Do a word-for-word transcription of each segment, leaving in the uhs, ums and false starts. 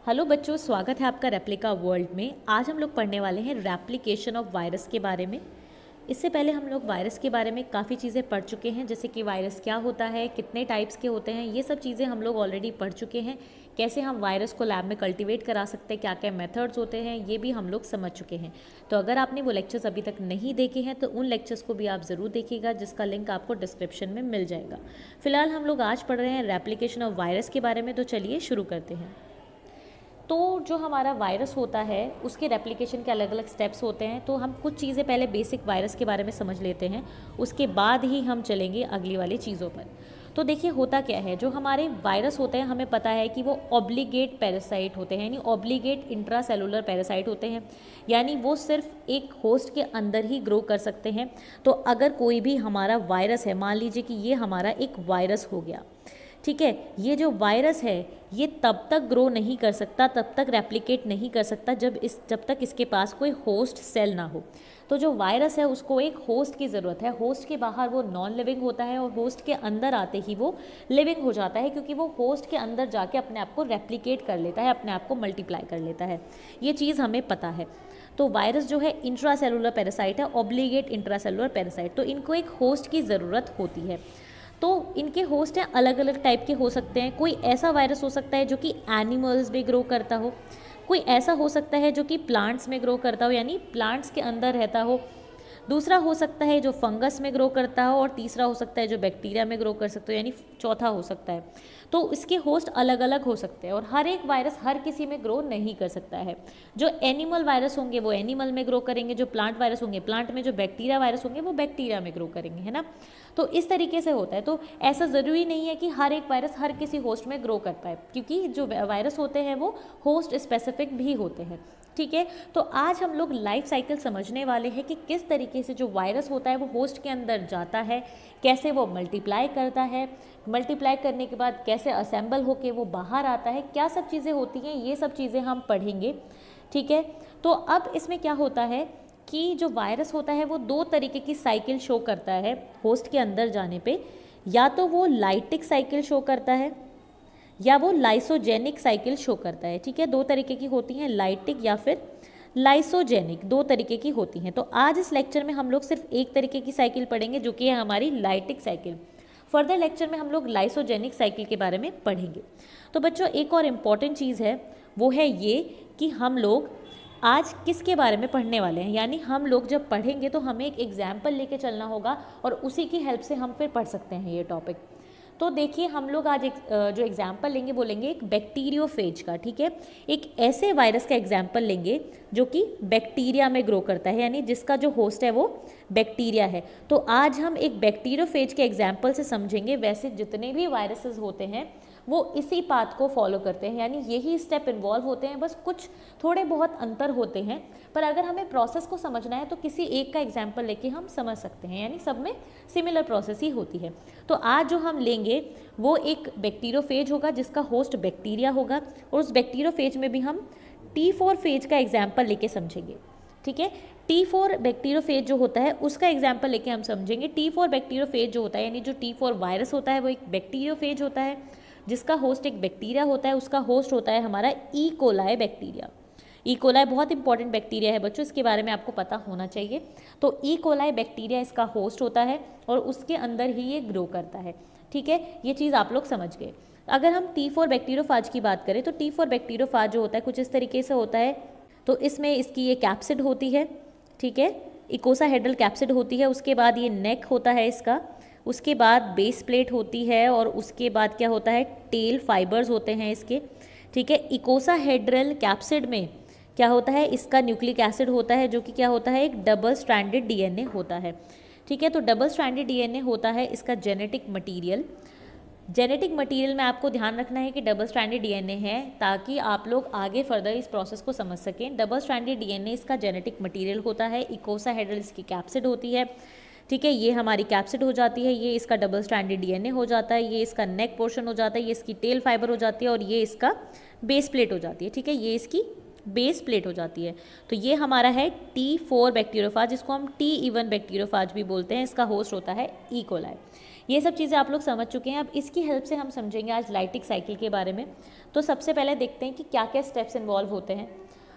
Hello बच्चों, स्वागत है आपका रेप्लिका वर्ल्ड में। आज हम लोग पढ़ने वाले हैं रेप्लिकेशन ऑफ वायरस के बारे में। इससे पहले हम लोग वायरस के बारे में काफ़ी चीज़ें पढ़ चुके हैं, जैसे कि वायरस क्या होता है, कितने टाइप्स के होते हैं, ये सब चीज़ें हम लोग ऑलरेडी पढ़ चुके हैं। कैसे हम वायरस को लैब में कल्टीवेट करा सकते हैं, क्या क्या मेथड्स होते हैं, ये भी हम लोग समझ चुके हैं। तो अगर आपने वो लेक्चर्स अभी तक नहीं देखे हैं तो उन लेक्चर्स को भी आप ज़रूर देखिएगा, जिसका लिंक आपको डिस्क्रिप्शन में मिल जाएगा। फिलहाल हम लोग आज पढ़ रहे हैं रेप्लिकेशन ऑफ वायरस के बारे में, तो चलिए शुरू करते हैं। तो जो हमारा वायरस होता है उसके रेप्लिकेशन के अलग अलग स्टेप्स होते हैं। तो हम कुछ चीज़ें पहले बेसिक वायरस के बारे में समझ लेते हैं, उसके बाद ही हम चलेंगे अगली वाली चीज़ों पर। तो देखिए होता क्या है, जो हमारे वायरस होते हैं हमें पता है कि वो ऑब्लिगेट पैरासाइट होते हैं, यानी ऑब्लिगेट इंट्रासेलुलर पैरासाइट होते हैं, यानी वो सिर्फ एक होस्ट के अंदर ही ग्रो कर सकते हैं। तो अगर कोई भी हमारा वायरस है, मान लीजिए कि ये हमारा एक वायरस हो गया, ठीक है, ये जो वायरस है ये तब तक ग्रो नहीं कर सकता, तब तक रेप्लिकेट नहीं कर सकता जब इस जब तक इसके पास कोई होस्ट सेल ना हो। तो जो वायरस है उसको एक होस्ट की ज़रूरत है। होस्ट के बाहर वो नॉन लिविंग होता है और होस्ट के अंदर आते ही वो लिविंग हो जाता है, क्योंकि वो होस्ट के अंदर जाके अपने आप को रेप्लिकेट कर लेता है, अपने आप को मल्टीप्लाई कर लेता है। ये चीज़ हमें पता है। तो वायरस जो है इंट्रासेलुलर पैरासाइट है, ऑब्लिगेट इंट्रासेलुलर पैरासाइट। तो इनको एक होस्ट की ज़रूरत होती है। तो इनके होस्ट हैं अलग अलग टाइप के हो सकते हैं। कोई ऐसा वायरस हो सकता है जो कि एनिमल्स में ग्रो करता हो, कोई ऐसा हो सकता है जो कि प्लांट्स में ग्रो करता हो, यानी प्लांट्स के अंदर रहता हो। दूसरा हो सकता है जो फंगस में ग्रो करता हो, और तीसरा हो सकता है जो बैक्टीरिया में ग्रो कर सकता हो, यानी चौथा हो सकता है। तो इसके होस्ट अलग अलग हो सकते हैं और हर एक वायरस हर किसी में ग्रो नहीं कर सकता है। जो एनिमल वायरस होंगे वो एनिमल में ग्रो करेंगे, जो प्लांट वायरस होंगे प्लांट में, जो बैक्टीरिया वायरस होंगे वो बैक्टीरिया में ग्रो करेंगे, है ना। तो इस तरीके से होता है। तो ऐसा ज़रूरी नहीं है कि हर एक वायरस हर किसी होस्ट में ग्रो कर पाए, क्योंकि जो वायरस होते हैं वो होस्ट स्पेसिफिक भी होते हैं, ठीक है। तो आज हम लोग लाइफ साइकिल समझने वाले हैं कि किस तरीके से जो वायरस होता है वो होस्ट के अंदर जाता है, कैसे वो मल्टीप्लाई करता है, मल्टीप्लाई करने के बाद कैसे असेंबल होके वो बाहर आता है, क्या सब चीज़ें होती हैं, ये सब चीज़ें हम पढ़ेंगे, ठीक है। तो अब इसमें क्या होता है कि जो वायरस होता है वो दो तरीके की साइकिल शो करता है होस्ट के अंदर जाने पे। या तो वो लाइटिक साइकिल शो करता है या वो लाइसोजेनिक साइकिल शो करता है, ठीक है। दो तरीके की होती हैं, लाइटिक या फिर लाइसोजेनिक, दो तरीके की होती हैं। तो आज इस लेक्चर में हम लोग सिर्फ एक तरीके की साइकिल पढ़ेंगे जो कि है हमारी लाइटिक साइकिल। फर्दर लेक्चर में हम लोग लाइसोजेनिक साइकिल के बारे में पढ़ेंगे। तो बच्चों एक और इम्पॉर्टेंट चीज़ है, वो है ये कि हम लोग आज किसके बारे में पढ़ने वाले हैं, यानी हम लोग जब पढ़ेंगे तो हमें एक एग्जाम्पल लेके चलना होगा और उसी की हेल्प से हम फिर पढ़ सकते हैं ये टॉपिक। तो देखिए हम लोग आज एक जो एग्जाम्पल लेंगे वो लेंगे एक बैक्टीरियोफेज का, ठीक है। एक ऐसे वायरस का एग्जाम्पल लेंगे जो कि बैक्टीरिया में ग्रो करता है, यानी जिसका जो होस्ट है वो बैक्टीरिया है। तो आज हम एक बैक्टीरियोफेज के एग्जाम्पल से समझेंगे। वैसे जितने भी वायरसेस होते हैं वो इसी पाथ को फॉलो करते हैं, यानी यही स्टेप इन्वॉल्व होते हैं, बस कुछ थोड़े बहुत अंतर होते हैं। पर अगर हमें प्रोसेस को समझना है तो किसी एक का एग्जाम्पल लेके हम समझ सकते हैं, यानी सब में सिमिलर प्रोसेस ही होती है। तो आज जो हम लेंगे वो एक बैक्टीरियोफेज होगा जिसका होस्ट बैक्टीरिया होगा, और उस बैक्टीरियोफेज में भी हम टी फोर फेज का एग्जाम्पल लेके समझेंगे, ठीक है। टी फोर बैक्टीरियोफेज जो होता है उसका एग्जाम्पल लेके हम समझेंगे। टी फोर बैक्टीरियोफेज जो होता है, यानी जो टी फोर वायरस होता है वो एक बैक्टीरियोफेज होता है जिसका होस्ट एक बैक्टीरिया होता है। उसका होस्ट होता है हमारा E coli bacteria. E coli बहुत इंपॉर्टेंट बैक्टीरिया है बच्चों, इसके बारे में आपको पता होना चाहिए। तो ई कोलाई बैक्टीरिया इसका होस्ट होता है और उसके अंदर ही ये ग्रो करता है, ठीक है। ये चीज़ आप लोग समझ गए। अगर हम टी फोर बैक्टीरियोफाज की बात करें तो टी फोर बैक्टीरियोफाज जो होता है कुछ इस तरीके से होता है। तो इसमें इसकी ये कैप्सिड होती है, ठीक है, इकोसाहेड्रल कैप्सिड होती है। उसके बाद ये नेक होता है इसका, उसके बाद बेस प्लेट होती है, और उसके बाद क्या होता है, टेल फाइबर्स होते हैं इसके, ठीक है। इकोसाहेड्रल कैप्सिड में क्या होता है, इसका न्यूक्लिक एसिड होता है जो कि क्या होता है, एक डबल स्ट्रैंडेड डीएनए होता है, ठीक है। तो डबल स्ट्रैंडेड डीएनए होता है इसका जेनेटिक मटेरियल। जेनेटिक मटेरियल में आपको ध्यान रखना है कि डबल स्ट्रैंडेड डीएनए है, ताकि आप लोग आगे फर्दर इस प्रोसेस को समझ सकें। डबल स्ट्रैंडेड डीएनए इसका जेनेटिक मटेरियल होता है, इकोसाहेड्रल इसकी कैप्सिड होती है, ठीक है। ये हमारी कैप्सिड हो जाती है, ये इसका डबल स्ट्रैंडेड डीएनए हो जाता है, ये इसका नेक पोर्शन हो जाता है, ये इसकी टेल फाइबर हो जाती है, और ये इसका बेस प्लेट हो जाती है, ठीक है। ये इसकी बेस प्लेट हो जाती है। तो ये हमारा है टी फोर बैक्टीरियोफाज, जिसको हम टी इवन बैक्टीरियोफाज भी बोलते हैं। इसका होस्ट होता है ई कोलाई। ये सब चीज़ें आप लोग समझ चुके हैं। अब इसकी हेल्प से हम समझेंगे आज लाइटिक साइकिल के बारे में। तो सबसे पहले देखते हैं कि क्या क्या स्टेप्स इन्वॉल्व होते हैं।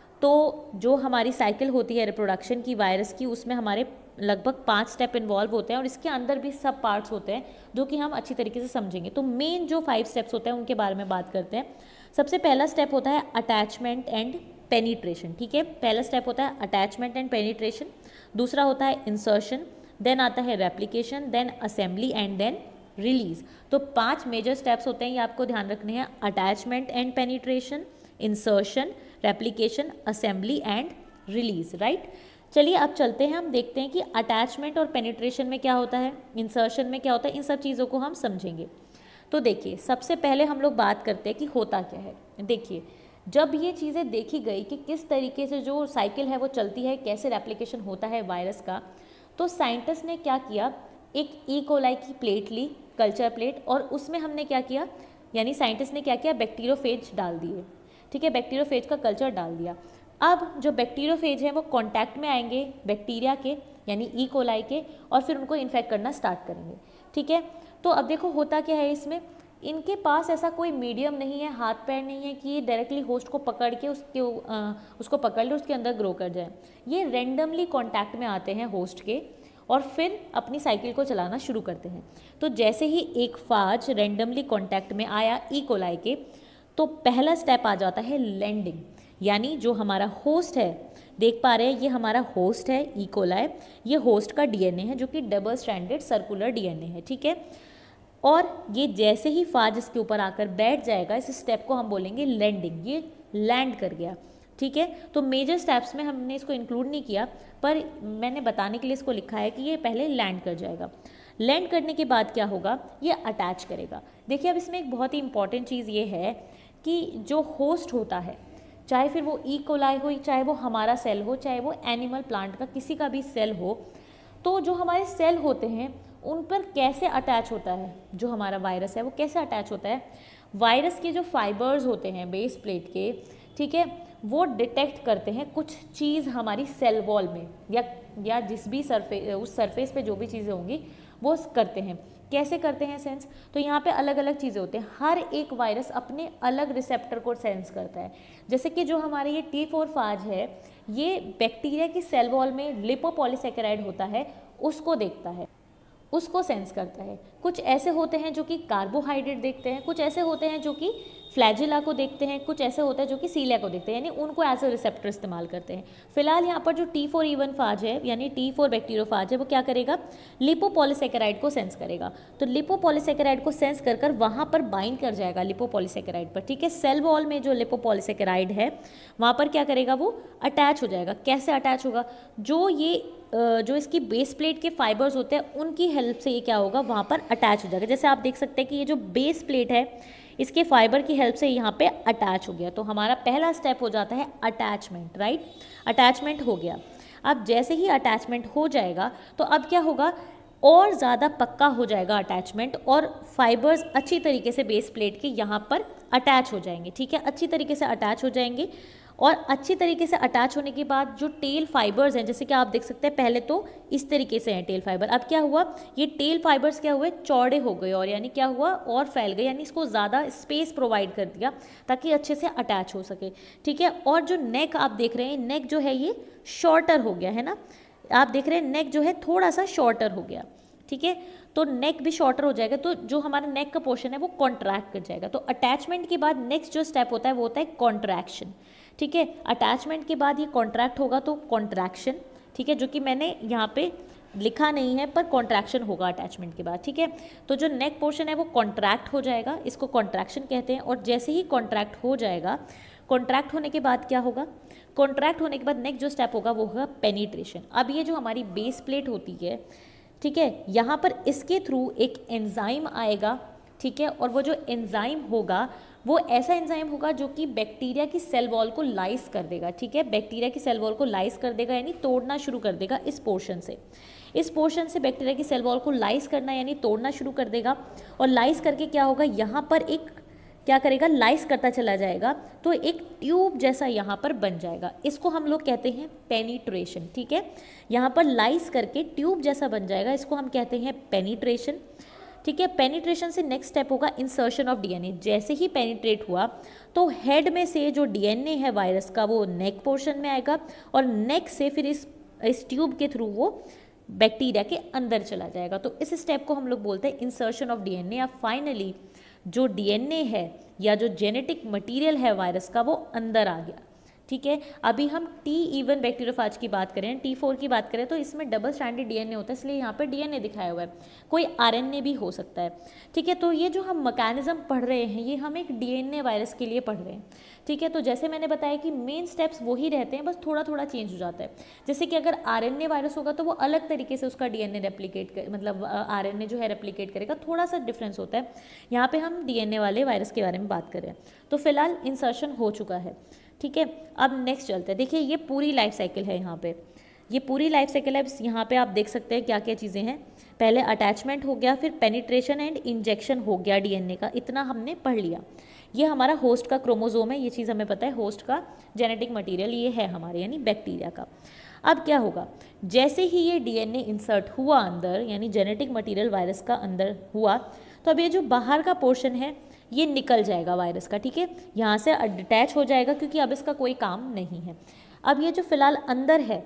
तो जो हमारी साइकिल होती है रिप्रोडक्शन की वायरस की, उसमें हमारे लगभग पांच स्टेप इन्वॉल्व होते हैं और इसके अंदर भी सब पार्ट्स होते हैं जो कि हम अच्छी तरीके से समझेंगे। तो मेन जो फाइव स्टेप्स होते हैं उनके बारे में बात करते हैं। सबसे पहला स्टेप होता है अटैचमेंट एंड पेनिट्रेशन। ठीक है, पहला स्टेप होता है अटैचमेंट एंड पेनिट्रेशन। दूसरा होता है इंसर्शन, देन आता है replication, then assembly and then release. तो पांच मेजर स्टेप्स होते हैं, ये आपको ध्यान रखने हैं। Attachment and penetration, insertion, replication, assembly and release. Right, चलिए अब चलते हैं, हम देखते हैं कि अटैचमेंट और पेनिट्रेशन में क्या होता है, इंसर्शन में क्या होता है, इन सब चीज़ों को हम समझेंगे। तो देखिए, सबसे पहले हम लोग बात करते हैं कि होता क्या है। देखिए, जब ये चीज़ें देखी गई कि किस तरीके से जो साइकिल है वो चलती है, कैसे रेप्लिकेशन होता है वायरस का, तो साइंटिस्ट ने क्या किया, एक ई कोलाई की प्लेट ली, कल्चर प्लेट, और उसमें हमने क्या किया, यानी साइंटिस्ट ने क्या किया, बैक्टीरियोफेज डाल दिए। ठीक है, बैक्टीरियोफेज का कल्चर डाल दिया। अब जो बैक्टीरियोफेज है वो कांटेक्ट में आएंगे बैक्टीरिया के, यानी ई कोलाई के, और फिर उनको इन्फेक्ट करना स्टार्ट करेंगे। ठीक है, तो अब देखो होता क्या है इसमें, इनके पास ऐसा कोई मीडियम नहीं है, हाथ पैर नहीं है कि ये डायरेक्टली होस्ट को पकड़ के उसके आ, उसको पकड़ ले, उसके अंदर ग्रो कर जाए। ये रेंडमली कांटेक्ट में आते हैं होस्ट के और फिर अपनी साइकिल को चलाना शुरू करते हैं। तो जैसे ही एक फाज रेंडमली कांटेक्ट में आया ई कोलाई के, तो पहला स्टेप आ जाता है लैंडिंग, यानी जो हमारा होस्ट है, देख पा रहे हैं ये हमारा होस्ट है ई कोलाई, ये होस्ट का डीएनए है जो कि डबल स्ट्रैंडेड सर्कुलर डीएनए है। ठीक है, और ये जैसे ही फाज इसके ऊपर आकर बैठ जाएगा, इस स्टेप को हम बोलेंगे लैंडिंग, ये लैंड कर गया। ठीक है, तो मेजर स्टेप्स में हमने इसको इंक्लूड नहीं किया, पर मैंने बताने के लिए इसको लिखा है कि ये पहले लैंड कर जाएगा। लैंड करने के बाद क्या होगा, ये अटैच करेगा। देखिए, अब इसमें एक बहुत ही इंपॉर्टेंट चीज़ ये है कि जो होस्ट होता है, चाहे फिर वो ई कोलाई हो, चाहे वो हमारा सेल हो, चाहे वो एनिमल प्लांट का किसी का भी सेल हो, तो जो हमारे सेल होते हैं उन पर कैसे अटैच होता है, जो हमारा वायरस है वो कैसे अटैच होता है, वायरस के जो फाइबर्स होते हैं बेस प्लेट के, ठीक है, वो डिटेक्ट करते हैं कुछ चीज़ हमारी सेल वॉल में, या या जिस भी सरफेस, उस सरफेस पे जो भी चीज़ें होंगी वो करते हैं। कैसे करते हैं सेंस, तो यहाँ पे अलग अलग चीज़ें होती हैं, हर एक वायरस अपने अलग रिसेप्टर को सेंस करता है। जैसे कि जो हमारे ये टी फोर फाज है, ये बैक्टीरिया की सेल वॉल में लिपोपॉलीसेकेराइड होता है, उसको देखता है, उसको सेंस करता है। कुछ ऐसे होते हैं जो कि कार्बोहाइड्रेट देखते हैं, कुछ ऐसे होते हैं जो कि फ्लैजिला को देखते हैं, कुछ ऐसे होता है जो कि सीलिया को देखते हैं, यानी उनको एज ए रिसेप्टर इस्तेमाल करते हैं। फिलहाल यहाँ पर जो T four E one phage है, यानी टी फोर बैक्टीरियोफाज है, वो क्या करेगा, लिपोपॉलीसेकेराइड को सेंस करेगा। तो लिपोपॉलीसेकेराइड को सेंस कर कर वहाँ पर बाइंड कर जाएगा लिपोपॉलीसेकेराइड पर। ठीक है, सेल वॉल में जो लिपोपॉलीसेकेराइड है वहाँ पर क्या करेगा, वो अटैच हो जाएगा। कैसे अटैच होगा, जो ये जो इसकी बेस प्लेट के फाइबर्स होते हैं उनकी हेल्प से ये क्या होगा, वहाँ पर अटैच हो जाएगा। जैसे आप देख सकते हैं कि ये जो बेस प्लेट है, इसके फाइबर की हेल्प से यहाँ पे अटैच हो गया। तो हमारा पहला स्टेप हो जाता है अटैचमेंट। राइट, अटैचमेंट हो गया। अब जैसे ही अटैचमेंट हो जाएगा तो अब क्या होगा, और ज़्यादा पक्का हो जाएगा अटैचमेंट, और फाइबर्स अच्छी तरीके से बेस प्लेट के यहाँ पर अटैच हो जाएंगे। ठीक है, अच्छी तरीके से अटैच हो जाएंगे, और अच्छी तरीके से अटैच होने के बाद जो टेल फाइबर्स हैं, जैसे कि आप देख सकते हैं पहले तो इस तरीके से हैं टेल फाइबर, अब क्या हुआ, ये टेल फाइबर्स क्या हुए, चौड़े हो गए, और यानी क्या हुआ, और फैल गए, यानी इसको ज़्यादा स्पेस प्रोवाइड कर दिया ताकि अच्छे से अटैच हो सके। ठीक है, और जो नेक आप देख रहे हैं, नेक जो है ये शॉर्टर हो गया है ना, आप देख रहे हैं नेक जो है थोड़ा सा शॉर्टर हो गया। ठीक है, तो नेक भी शॉर्टर हो जाएगा, तो जो हमारा नेक का पोर्शन है वो कॉन्ट्रैक्ट कर जाएगा। तो अटैचमेंट के बाद नेक्स्ट जो स्टेप होता है वो होता है कॉन्ट्रैक्शन। ठीक है, अटैचमेंट के बाद ये कॉन्ट्रैक्ट होगा तो कॉन्ट्रैक्शन। ठीक है, जो कि मैंने यहाँ पे लिखा नहीं है, पर कॉन्ट्रैक्शन होगा अटैचमेंट के बाद। ठीक है, तो जो नेक पोर्शन है वो कॉन्ट्रैक्ट हो जाएगा, इसको कॉन्ट्रैक्शन कहते हैं। और जैसे ही कॉन्ट्रैक्ट हो जाएगा, कॉन्ट्रैक्ट होने के बाद क्या होगा, कॉन्ट्रैक्ट होने के बाद नेक्स्ट जो स्टेप होगा वो होगा पेनिट्रेशन। अब ये जो हमारी बेस प्लेट होती है, ठीक है, यहाँ पर इसके थ्रू एक एंजाइम आएगा। ठीक है, और वो जो एंजाइम होगा वो ऐसा एंजाइम होगा जो कि बैक्टीरिया की सेल वॉल को लाइस कर देगा। ठीक है, बैक्टीरिया की सेल वॉल को लाइस कर देगा, यानी तोड़ना शुरू कर देगा इस पोर्शन से। इस पोर्शन से बैक्टीरिया की सेल वॉल को लाइस करना यानी तोड़ना शुरू कर देगा, और लाइस करके क्या होगा, यहाँ पर एक क्या करेगा, लाइस करता चला जाएगा, तो एक ट्यूब जैसा यहाँ पर बन जाएगा। इसको हम लोग कहते हैं पेनिट्रेशन। ठीक है, यहाँ पर लाइस करके ट्यूब जैसा बन जाएगा, इसको हम कहते हैं पेनिट्रेशन। ठीक है। पेनिट्रेशन से नेक्स्ट स्टेप होगा इंसर्शन ऑफ डीएनए। जैसे ही पेनिट्रेट हुआ तो हेड में से जो डीएनए है वायरस का वो नेक पोर्शन में आएगा और नेक से फिर इस इस ट्यूब के थ्रू वो बैक्टीरिया के अंदर चला जाएगा। तो इस स्टेप को हम लोग बोलते हैं इंसर्शन ऑफ डीएनए। या फाइनली जो डीएनए है या जो जेनेटिक मटेरियल है वायरस का वो अंदर आ गया, ठीक है। अभी हम टी इवन बैक्टीरियोफाज की बात करें, टी फोर की बात करें तो इसमें डबल स्ट्रैंडेड डीएनए होता है, इसलिए यहाँ पे डीएनए दिखाया हुआ है। कोई आरएनए भी हो सकता है, ठीक है। तो ये जो हम मैकेनिज्म पढ़ रहे हैं ये हम एक डीएनए वायरस के लिए पढ़ रहे हैं, ठीक है। तो जैसे मैंने बताया कि मेन स्टेप्स वही रहते हैं, बस थोड़ा थोड़ा चेंज हो जाता है। जैसे कि अगर आरएनए वायरस होगा तो वो अलग तरीके से उसका डीएनए रेप्लिकेट कर मतलब आरएनए जो है रेप्लिकेट करेगा, थोड़ा सा डिफरेंस होता है। यहाँ पे हम डीएनए वाले वायरस के बारे में बात कर रहे हैं। तो फिलहाल इंसर्शन हो चुका है, ठीक है। अब नेक्स्ट चलते हैं। देखिए ये पूरी लाइफ साइकिल है, यहाँ पे ये पूरी लाइफ साइकिल है। यहाँ पे आप देख सकते हैं क्या क्या चीज़ें हैं। पहले अटैचमेंट हो गया, फिर पेनिट्रेशन एंड इंजेक्शन हो गया डीएनए का, इतना हमने पढ़ लिया। ये हमारा होस्ट का क्रोमोसोम है, ये चीज़ हमें पता है। होस्ट का जेनेटिक मटेरियल ये है हमारे यानी बैक्टीरिया का। अब क्या होगा, जैसे ही ये डीएनए इंसर्ट हुआ अंदर यानी जेनेटिक मटेरियल वायरस का अंदर हुआ तो अब ये जो बाहर का पोर्शन है ये निकल जाएगा वायरस का, ठीक है। यहाँ से डिटैच हो जाएगा क्योंकि अब इसका कोई काम नहीं है। अब ये जो फिलहाल अंदर है,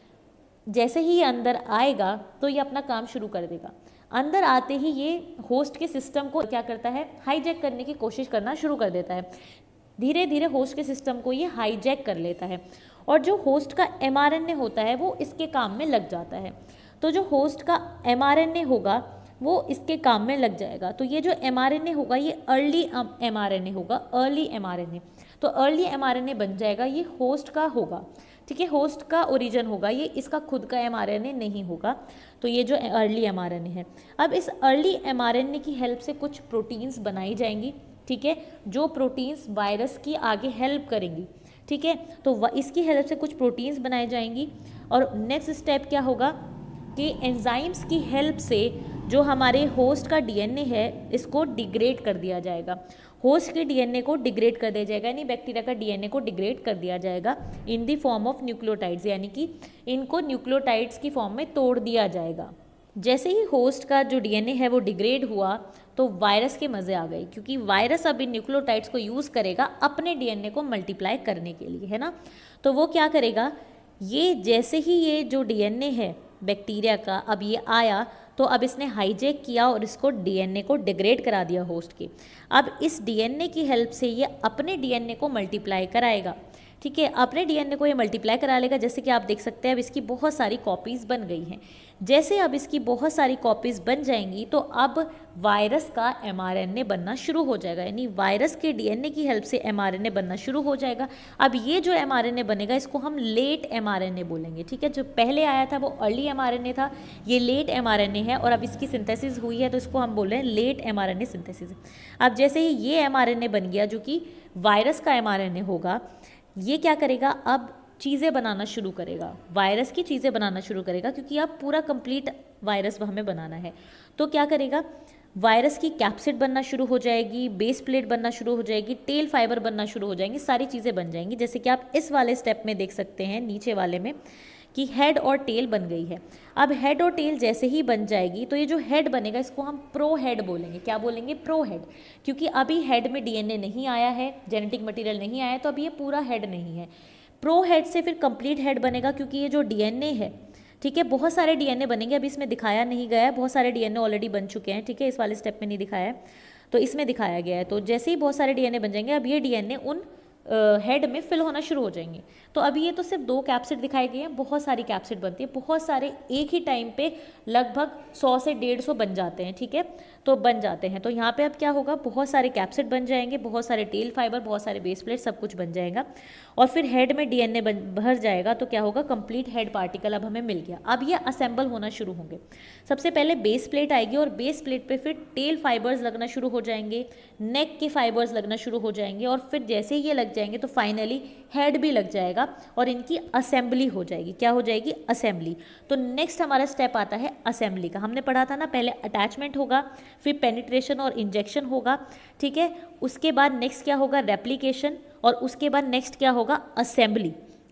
जैसे ही ये अंदर आएगा तो ये अपना काम शुरू कर देगा। अंदर आते ही ये होस्ट के सिस्टम को क्या करता है, हाईजैक करने की कोशिश करना शुरू कर देता है। धीरे धीरे होस्ट के सिस्टम को ये हाईजैक कर लेता है और जो होस्ट का एमआरएनए होता है वो इसके काम में लग जाता है। तो जो होस्ट का एमआरएनए होगा वो इसके काम में लग जाएगा। तो ये जो एमआरएनए होगा ये अर्ली एमआरएनए होगा, अर्ली एमआरएनए। तो अर्ली एमआरएनए बन जाएगा, ये होस्ट का होगा, ठीक है। होस्ट का ओरिजिन होगा, ये इसका खुद का एमआरएनए नहीं होगा। तो ये जो अर्ली एमआरएनए है, अब इस अर्ली एमआरएनए की हेल्प से कुछ प्रोटीन्स बनाई जाएंगी, ठीक है, जो प्रोटीन्स वायरस की आगे हेल्प करेंगी, ठीक है। तो इसकी हेल्प से कुछ प्रोटीन्स बनाई जाएंगी और नेक्स्ट स्टेप क्या होगा कि एंजाइम्स की हेल्प से जो हमारे होस्ट का डीएनए है इसको डिग्रेड कर दिया जाएगा। होस्ट के डीएनए को डिग्रेड कर दिया जाएगा यानी बैक्टीरिया का डीएनए को डिग्रेड कर दिया जाएगा in the form of nucleotides, यानी कि इनको न्यूक्लियोटाइड्स की फॉर्म में तोड़ दिया जाएगा। जैसे ही होस्ट का जो डीएनए है वो डिग्रेड हुआ तो वायरस के मज़े आ गए, क्योंकि वायरस अब इन न्यूक्लियोटाइड्स को यूज़ करेगा अपने डीएनए को मल्टीप्लाई करने के लिए, है ना। तो वो क्या करेगा, ये जैसे ही ये जो डीएनए है बैक्टीरिया का अब ये आया तो अब इसने हाईजैक किया और इसको डीएनए को डिग्रेड करा दिया होस्ट के। अब इस डीएनए की हेल्प से ये अपने डीएनए को मल्टीप्लाई कराएगा, ठीक है। अपने डीएनए को ये मल्टीप्लाई करा लेगा। जैसे कि आप देख सकते हैं अब इसकी बहुत सारी कॉपीज़ बन गई हैं। जैसे अब इसकी बहुत सारी कॉपीज़ बन जाएंगी तो अब वायरस का एमआरएनए बनना शुरू हो जाएगा, यानी वायरस के डीएनए की हेल्प से एमआरएनए बनना शुरू हो जाएगा। अब ये जो एमआरएनए बनेगा इसको हम लेट एमआरएनए बोलेंगे, ठीक है। जो पहले आया था वो अर्ली एमआरएनए था, ये लेट एमआरएनए है और अब इसकी सिंथेसिस हुई है तो इसको हम बोल रहे हैं लेट एमआरएनए सिंथेसिस। अब जैसे ही ये एमआरएनए बन गया जो कि वायरस का एमआरएनए होगा, ये क्या करेगा, अब चीज़ें बनाना शुरू करेगा, वायरस की चीज़ें बनाना शुरू करेगा, क्योंकि अब पूरा कंप्लीट वायरस हमें बनाना है। तो क्या करेगा, वायरस की कैप्सिड बनना शुरू हो जाएगी, बेस प्लेट बनना शुरू हो जाएगी, टेल फाइबर बनना शुरू हो जाएंगी, सारी चीज़ें बन जाएंगी। जैसे कि आप इस वाले स्टेप में देख सकते हैं नीचे वाले में कि हेड और टेल बन गई है। अब हेड और टेल जैसे ही बन जाएगी तो ये जो हेड बनेगा इसको हम प्रो हेड बोलेंगे। क्या बोलेंगे, प्रो हेड, क्योंकि अभी हेड में डीएनए नहीं आया है, जेनेटिक मटेरियल नहीं आया है, तो अब ये पूरा हेड नहीं है। प्रो हेड से फिर कंप्लीट हेड बनेगा, क्योंकि ये जो डीएनए है, ठीक है, बहुत सारे डीएनए बनेंगे, अभी इसमें दिखाया नहीं गया है, बहुत सारे डीएनए ऑलरेडी बन चुके हैं, ठीक है, इस वाले स्टेप में नहीं दिखाया है तो इसमें दिखाया गया है। तो जैसे ही बहुत सारे डीएनए बन जाएंगे अब ये डीएनए उन हेड में फिल होना शुरू हो जाएंगे। तो अभी ये तो सिर्फ दो कैप्सिड दिखाई गई हैं, बहुत सारी कैप्सिड बनती है, बहुत सारे एक ही टाइम पे लगभग सौ से डेढ़ सौ बन जाते हैं, ठीक है, तो बन जाते हैं। तो यहाँ पे अब क्या होगा, बहुत सारे कैप्सिड बन जाएंगे, बहुत सारे टेल फाइबर, बहुत सारे बेस प्लेट, सब कुछ बन जाएगा और फिर हेड में डीएनए भर जाएगा। तो क्या होगा, कंप्लीट हेड पार्टिकल अब हमें मिल गया। अब ये असेंबल होना शुरू होंगे। सबसे पहले बेस प्लेट आएगी और बेस प्लेट पे फिर टेल फाइबर्स लगना शुरू हो जाएंगे, नेक के फाइबर्स लगना शुरू हो जाएंगे और फिर जैसे ही ये लग जाएंगे तो फाइनली हेड भी लग जाएगा और इनकी असेंबली हो जाएगी। क्या हो जाएगी, असेंबली। तो नेक्स्ट हमारा स्टेप आता है असेंबली का। हमने पढ़ा था ना, पहले अटैचमेंट होगा, फिर पेनिट्रेशन और इंजेक्शन होगा, ठीक है, उसके बाद नेक्स्ट क्या होगा, रेप्लिकेशन, और उसके बाद नेक्स्ट क्या होगा, असेंबली।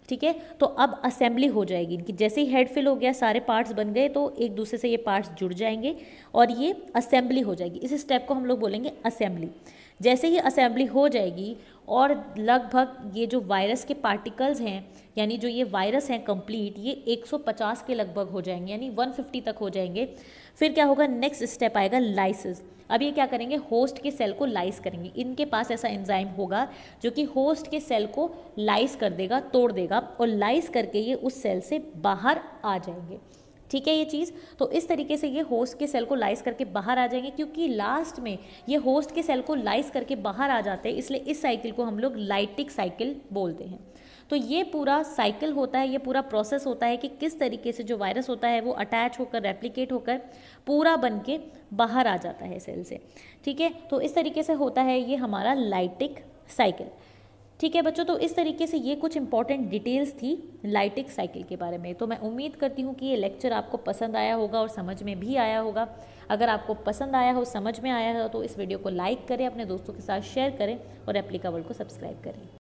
ठीक है। तो अब असेंबली हो जाएगी इनकी, जैसे ही हेड फिल हो गया, सारे पार्ट्स बन गए, तो एक दूसरे से ये पार्ट्स जुड़ जाएंगे और ये असेंबली हो जाएगी। इस स्टेप को हम लोग बोलेंगे असेंबली। जैसे ही असेंबली हो जाएगी और लगभग ये जो वायरस के पार्टिकल्स हैं, यानी जो ये वायरस हैं कंप्लीट, ये एक सौ पचास के लगभग हो जाएंगे, यानी एक सौ पचास तक हो जाएंगे। फिर क्या होगा, नेक्स्ट स्टेप आएगा लाइसिस। अब ये क्या करेंगे, होस्ट के सेल को लाइस करेंगे। इनके पास ऐसा एंजाइम होगा जो कि होस्ट के सेल को लाइस कर देगा, तोड़ देगा, और लाइस करके ये उस सेल से बाहर आ जाएंगे। ठीक है ये चीज़। तो इस तरीके से ये होस्ट के सेल को लाइस करके बाहर आ जाएंगे, क्योंकि लास्ट में ये होस्ट के सेल को लाइस करके बाहर आ जाते हैं, इसलिए इस साइकिल को हम लोग लाइटिक साइकिल बोलते हैं। तो ये पूरा साइकिल होता है, ये पूरा प्रोसेस होता है कि किस तरीके से जो वायरस होता है वो अटैच होकर, रेप्लिकेट होकर पूरा बन के बाहर आ जाता है सेल से। ठीक है, तो इस तरीके से होता है ये हमारा लाइटिक साइकिल। ठीक है बच्चों, तो इस तरीके से ये कुछ इंपॉर्टेंट डिटेल्स थी लाइटिक साइकिल के बारे में। तो मैं उम्मीद करती हूँ कि ये लेक्चर आपको पसंद आया होगा और समझ में भी आया होगा। अगर आपको पसंद आया हो, समझ में आया हो, तो इस वीडियो को लाइक करें, अपने दोस्तों के साथ शेयर करें और एप्लिका वर्ल्ड को सब्सक्राइब करें।